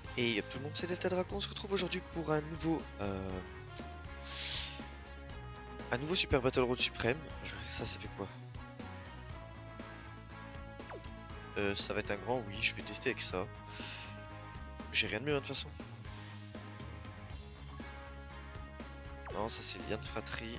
Et yep, tout le monde, c'est Delta Dragon. On se retrouve aujourd'hui pour un nouveau Super Battle Road Suprême. Ça fait quoi? Ça va être un grand, oui, je vais tester avec ça. J'ai rien de mieux, hein, de toute façon. Non, ça c'est le lien de fratrie.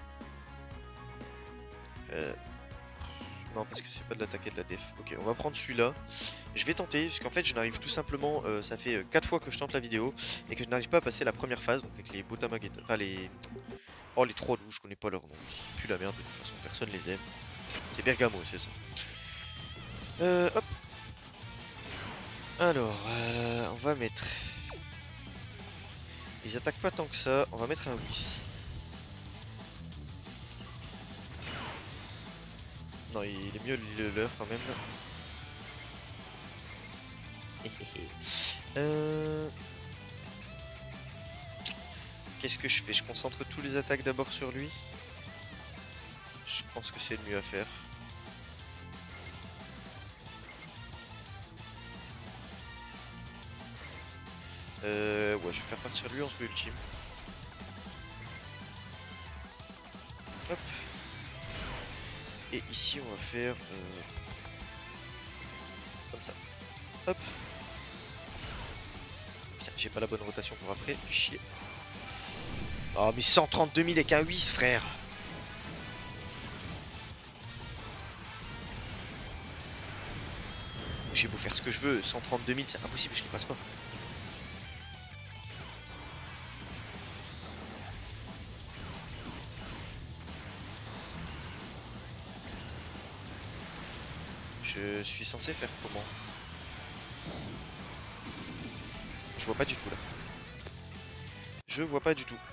Non, parce que c'est pas de l'attaque et de la def. Ok, on va prendre celui-là. Je vais tenter, parce qu'en fait, je n'arrive tout simplement. Ça fait 4 fois que je tente la vidéo et que je n'arrive pas à passer la première phase, donc avec les Botamageta. Enfin, les. Oh, les trolls, je connais pas leur nom. Ils puent la merde, de toute façon, personne les aime. C'est Bergamo, c'est ça. Hop. Alors, on va mettre. Ils attaquent pas tant que ça. On va mettre un Whis. Non, il est mieux le leur quand même. Qu'est-ce que je fais? Je concentre tous les attaques d'abord sur lui. Je pense que c'est le mieux à faire. Ouais, je vais faire partir lui en ce ultime. Hop. Et ici, on va faire comme ça. Hop. Putain, j'ai pas la bonne rotation pour après. Du chier. Oh, mais 132 000 avec un 8, frère. J'ai beau faire ce que je veux, 132 000, c'est impossible, je les passe pas. Je suis censé faire comment? Je vois pas du tout là. Je vois pas du tout.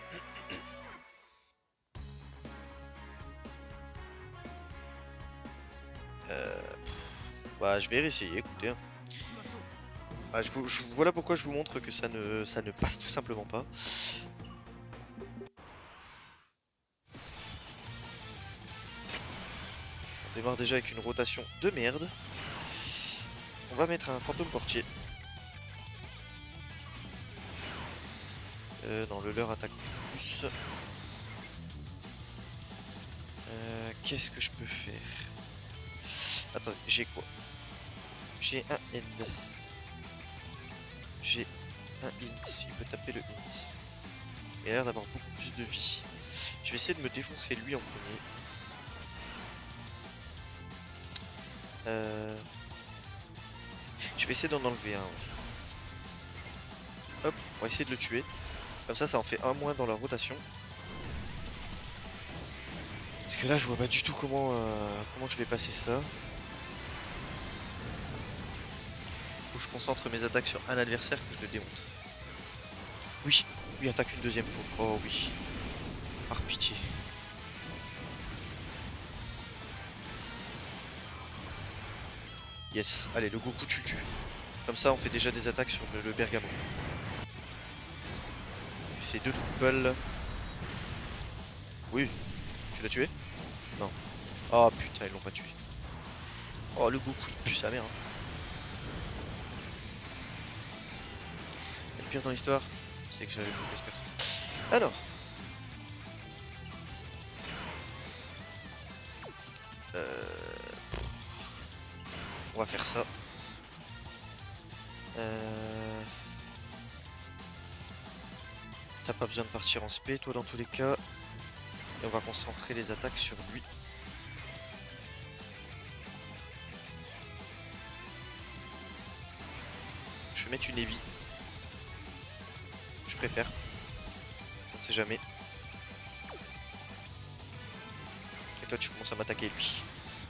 Bah, je vais réessayer, écoutez, hein. Ah, voilà pourquoi je vous montre que ça ne passe tout simplement pas. On démarre déjà avec une rotation de merde. On va mettre un fantôme portier. Non, le leur attaque plus. Qu'est-ce que je peux faire? Attends, j'ai quoi? J'ai un end. J'ai un int. Il peut taper le int. Il a l'air d'avoir beaucoup plus de vie. Je vais essayer de me défoncer lui en premier. Je vais essayer d'en enlever un. Ouais. Hop, on va essayer de le tuer. Comme ça en fait un moins dans la rotation. Parce que là, je vois pas du tout comment je vais passer ça. Faut que je concentre mes attaques sur un adversaire que je le démonte. Oui, oui, attaque une deuxième fois. Oh oui. Par pitié. Yes, allez, le Goku tu le tues. Comme ça, on fait déjà des attaques sur le Bergamo. Ces deux troubles. Oui, tu l'as tué? Non. Oh putain, ils l'ont pas tué. Oh, le Goku, il pue sa mère. Hein. Le pire dans l'histoire, c'est que j'avais monté ce perso. Alors. On va faire ça. T'as pas besoin de partir en spé, toi, dans tous les cas. Et on va concentrer les attaques sur lui. Je vais mettre une Eevee. Je préfère. On sait jamais. Et toi, tu commences à m'attaquer lui.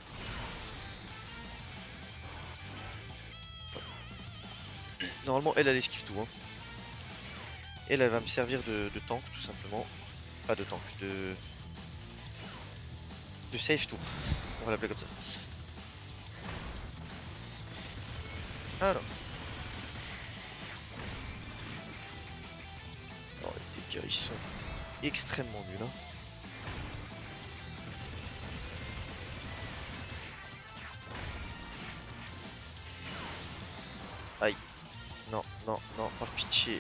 Normalement, elle esquive tout. Hein. Elle va me servir de tank, tout simplement. Pas de tank, de safe tour. On va l'appeler comme ça. Alors. Oh, les dégâts, ils sont extrêmement nuls. Hein. Aïe. Non, non, Non, non, par pitié.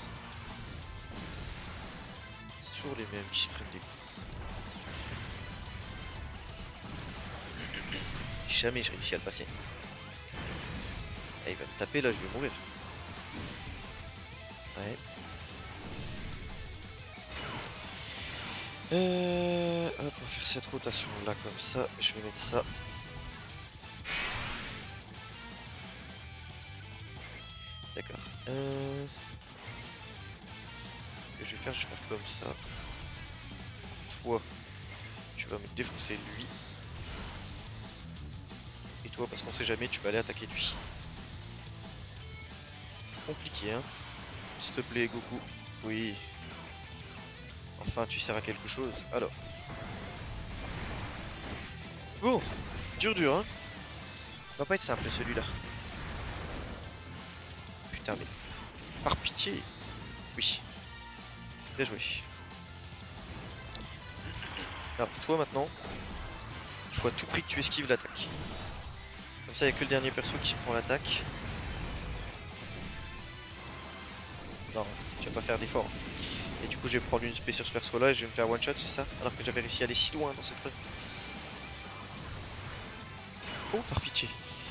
C'est toujours les mêmes qui se prennent des coups. Jamais je réussis à le passer. Ah, il va me taper là, je vais mourir. Ouais. Hop, on va faire cette rotation là comme ça. Je vais mettre ça. D'accord. Ce que je vais faire comme ça. Toi, tu vas me défoncer lui. Et toi, parce qu'on sait jamais, tu vas aller attaquer lui. Compliqué, hein. S'il te plaît, Goku. Oui. Enfin, tu sers à quelque chose. Alors. Bon. Dur, hein. Va pas être simple, celui-là. Putain, mais... Par pitié. Oui. Bien joué. Alors, toi, maintenant, il faut à tout prix que tu esquives l'attaque. Comme ça, il n'y a que le dernier perso qui se prend l'attaque. Non, tu vas pas faire d'effort. Et du coup, je vais prendre une spé sur ce perso-là et je vais me faire one-shot, c'est ça? Alors que j'avais réussi à aller si loin dans cette run. Oh, par pitié.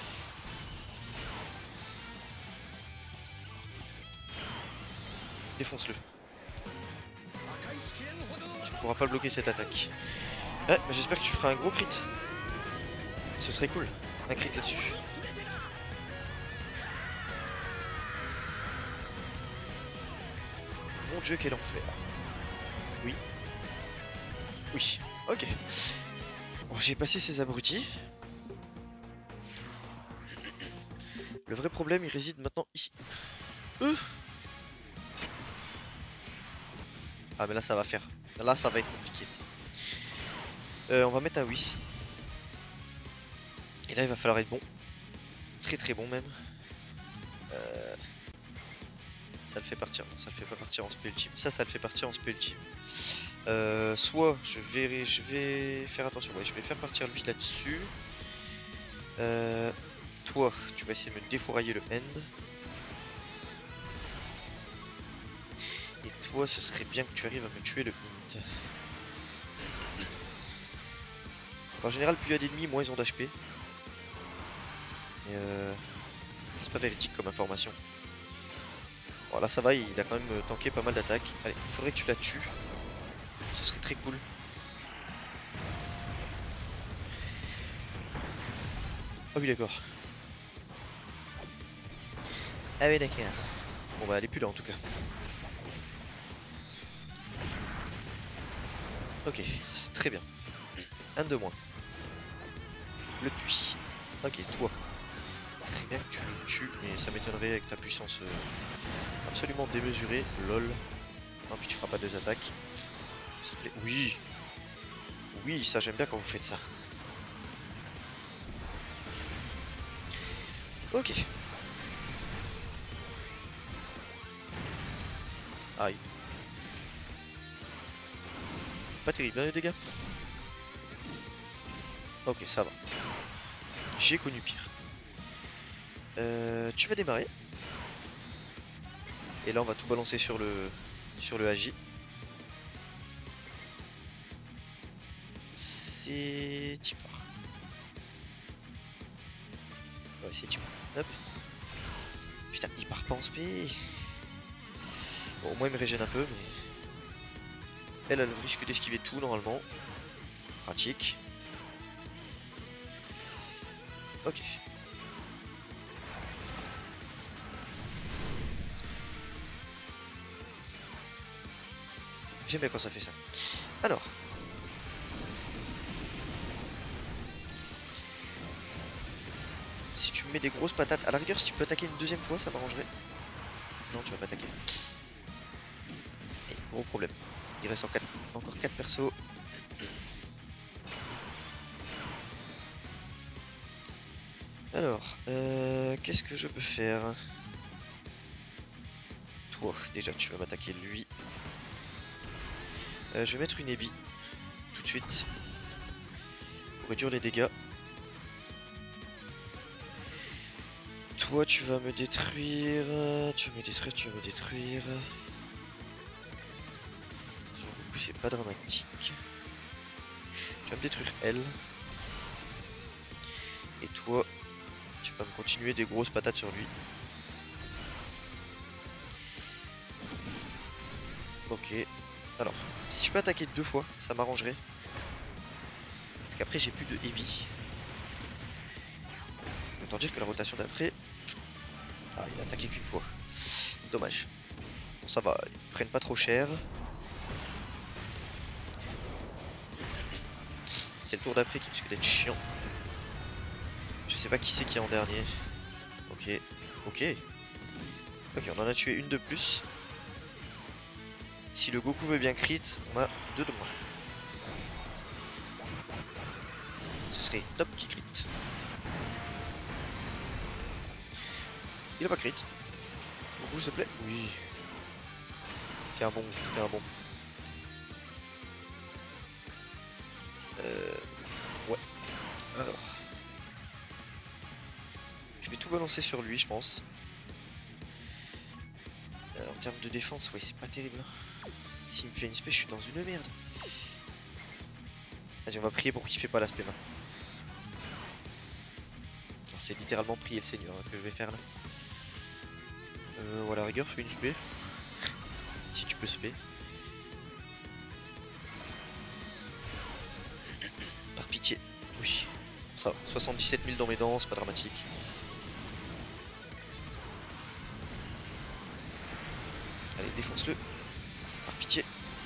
Défonce-le. Tu ne pourras pas bloquer cette attaque. Ouais, bah j'espère que tu feras un gros crit. Ce serait cool. Un crit là-dessus. Mon dieu, quel enfer. Oui. Oui. Ok. Bon, j'ai passé ces abrutis. Le vrai problème, il réside maintenant ici. Ah, mais là, ça va faire. Là, ça va être compliqué. On va mettre un Whis. Et là, il va falloir être bon. Très très bon, même. Ça le fait partir. Non, ça le fait pas partir en spé ultime. Ça le fait partir en spé ultime. Soit je vais faire attention. Ouais, je vais faire partir lui là-dessus. Toi, tu vas essayer de me défourailler le end. Et toi, ce serait bien que tu arrives à me tuer le int. En général, plus il y a d'ennemis, moins ils ont d'HP. C'est pas véridique comme information. Bon, là ça va, il a quand même tanké pas mal d'attaques. Allez, il faudrait que tu la tues. Ce serait très cool. Ah oui, d'accord. Ah oui, d'accord. Bon bah elle est plus là en tout cas. Ok, c'est très bien. Un de moins. Le puits. Ok, toi. Ce serait bien que tu le tues, mais ça m'étonnerait avec ta puissance absolument démesurée. Lol. Non, puis tu feras pas deux attaques. S'il te plaît. Oui. Oui, ça j'aime bien quand vous faites ça. Ok. Aïe. Pas terrible, hein, les dégâts. Ok, ça va. J'ai connu pire. Tu vas démarrer. Et là, on va tout balancer sur le AJ. C'est Tipar. Ouais, c'est Tipar. Hop. Putain, il part pas en spé. Bon, moi, il me régène un peu, mais... Elle a le risque d'esquiver tout, normalement. Pratique. Ok. J'aime bien quand ça fait ça. Alors. Si tu me mets des grosses patates, à la rigueur, si tu peux attaquer une deuxième fois, ça m'arrangerait. Non, tu vas pas attaquer. Et gros problème. Il reste encore 4 persos. Alors, qu'est-ce que je peux faire? Toi, déjà, tu vas m'attaquer lui. Je vais mettre une Ebi tout de suite pour réduire les dégâts. Toi, tu vas me détruire. Tu vas me détruire, tu vas me détruire. Sur le coup, c'est pas dramatique. Tu vas me détruire elle. Et toi, tu vas me continuer des grosses patates sur lui. Ok. Alors, si je peux attaquer 2 fois, ça m'arrangerait. Parce qu'après, j'ai plus de heavy. Autant dire que la rotation d'après... Ah, il a attaqué qu'une fois. Dommage. Bon, ça va, ils prennent pas trop cher. C'est le tour d'après qui risque d'être chiant. Je sais pas qui c'est qui est en dernier. Ok. Ok. Ok, on en a tué une de plus. Si le Goku veut bien crit, on a 2 de moins. Ce serait top qui crit. Il a pas crit. Goku, s'il te plaît. Oui. T'es un bon. T'es un bon. Ouais. Alors. Je vais tout balancer sur lui, je pense. En termes de défense, ouais, c'est pas terrible. S'il me fait une spé, je suis dans une merde. Vas-y, on va prier pour qu'il fait pas l'aspect main. C'est littéralement prier le Seigneur hein, que je vais faire là. Voilà, rigueur, fais une spé. Si tu peux spé. Par pitié. Oui. Ça, 77 000 dans mes dents, c'est pas dramatique. Allez, défonce-le. Par pitié.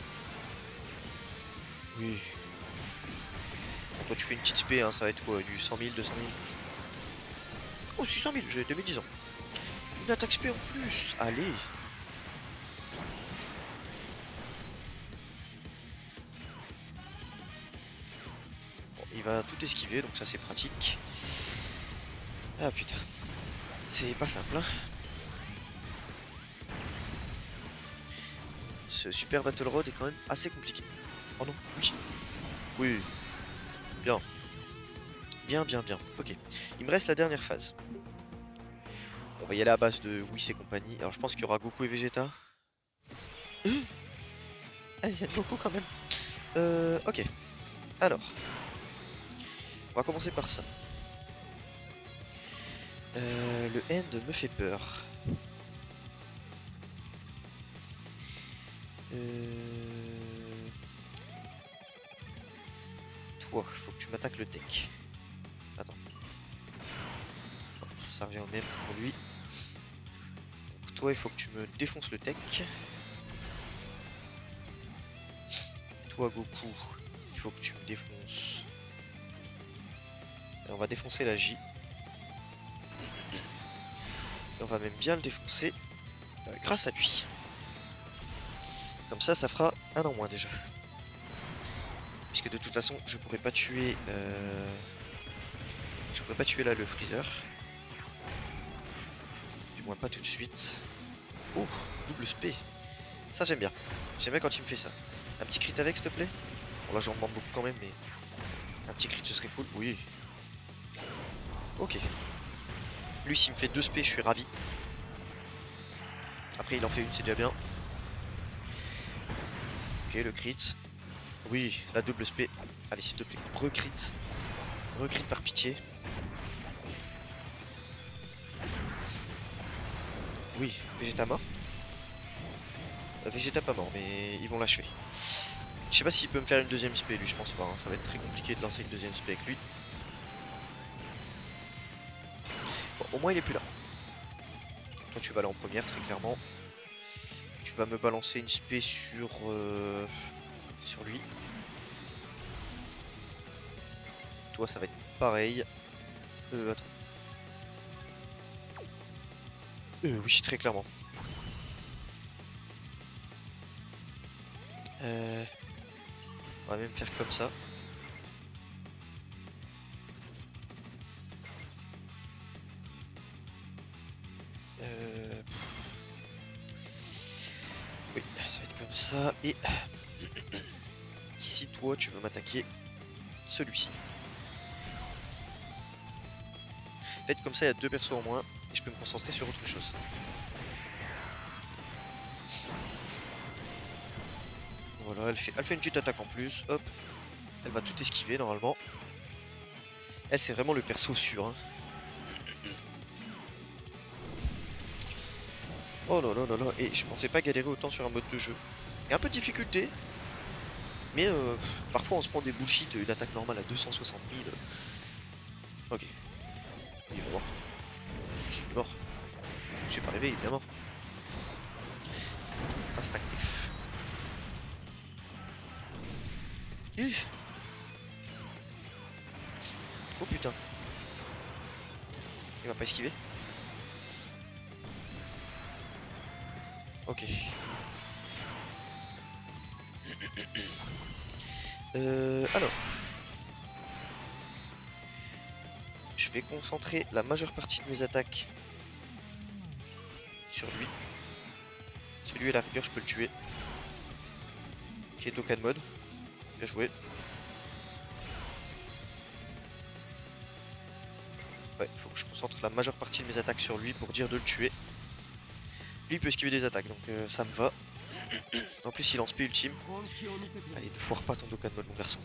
Oui. Bon, toi, tu fais une petite spé, hein, ça va être quoi? Du 100 000, 200 000? Oh, 600 000, j'ai 2010 ans. Une attaque spé en plus. Allez. Bon, il va tout esquiver, donc ça c'est pratique. Ah putain. C'est pas simple, hein. Ce Super Battle Road est quand même assez compliqué. Oh non, oui. Oui. Bien. Bien, bien, bien. Ok. Il me reste la dernière phase. On va y aller à base de Whis et compagnie. Alors je pense qu'il y aura Goku et Vegeta. Ah, ils aident beaucoup quand même. Ok. Alors. On va commencer par ça. Le end me fait peur. Toi, faut que tu m'attaques le deck. Attends. Oh, ça revient au même pour lui. Donc toi, il faut que tu me défonces le deck. Toi, Goku, il faut que tu me défonces. Et on va défoncer la J. Et on va même bien le défoncer grâce à lui. Comme ça fera un en moins déjà. Puisque de toute façon, je pourrais pas tuer... Je pourrais pas tuer là le Freezer. Du moins pas tout de suite. Oh, double spé. Ça j'aime bien. J'aime bien quand il me fait ça. Un petit crit avec s'il te plaît. Bon là j'en demande beaucoup quand même, mais... Un petit crit ce serait cool. Oui. Ok. Lui s'il me fait 2 spé, je suis ravi. Après il en fait une, c'est déjà bien. Ok, le crit. Oui, la double spé. Allez s'il te plaît, recrit. Recrit par pitié. Oui, Vegeta mort. Vegeta pas mort, mais ils vont l'achever. Je sais pas s'il peut me faire une deuxième spé, lui, je pense pas. Hein. Ça va être très compliqué de lancer une deuxième spé avec lui. Bon, au moins il est plus là. Toi, tu vas aller en première, très clairement. Tu vas me balancer une spé sur lui. Toi, ça va être pareil. Attends. Oui, très clairement. On va même faire comme ça. Oui, ça va être comme ça. Et ici, toi, tu veux m'attaquer celui-ci. Faites comme ça, il y a 2 persos en moins. Et je peux me concentrer sur autre chose. Voilà, elle fait une petite attaque en plus, hop. Elle va tout esquiver normalement. Elle, c'est vraiment le perso sûr. Hein. Oh là là là là, et je pensais pas galérer autant sur un mode de jeu. Il y a un peu de difficulté, mais parfois on se prend des bullshit, une attaque normale à 260 000. Ok. Il est mort. Il est mort. J'ai pas rêvé, il est bien mort. Instinctif. Oh putain. Il va pas esquiver. Ok. Alors. Je vais concentrer la majeure partie de mes attaques sur lui. Celui à la rigueur, je peux le tuer. Ok, Dokkan mode. Bien joué. Ouais, il faut que je concentre la majeure partie de mes attaques sur lui pour dire de le tuer. Lui, il peut esquiver des attaques, donc ça me va. En plus, il lance P ultime. Allez, ne foire pas ton Dokkan mode, mon garçon.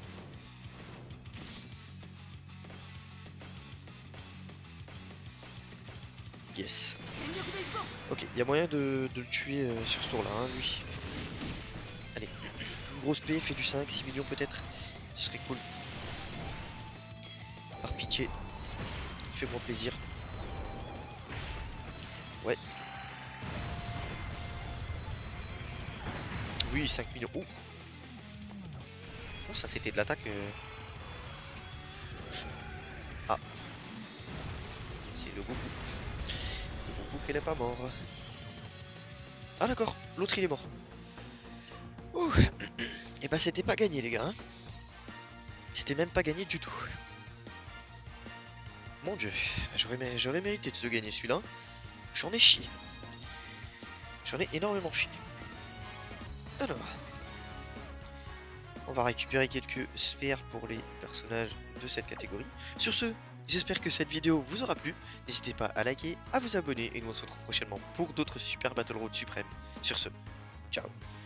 Yes. Ok, il y a moyen de le tuer sur ce tour là, hein, lui. Allez, une grosse P, fait du 5, 6 millions peut-être. Ce serait cool. Par pitié, fais-moi plaisir. Ouais. Oui, 5 millions. Oh, oh ça c'était de l'attaque. Ah. C'est le Goku. Le Goku qui n'est pas mort. Ah d'accord, l'autre il est mort. Ouh. Et bah c'était pas gagné les gars. Hein. C'était même pas gagné du tout. Mon dieu, j'aurais mérité de se gagner celui-là. J'en ai chié. J'en ai énormément chié. Alors, on va récupérer quelques sphères pour les personnages de cette catégorie. Sur ce, j'espère que cette vidéo vous aura plu. N'hésitez pas à liker, à vous abonner et nous on se retrouve prochainement pour d'autres super Battle Road suprêmes. Sur ce, ciao.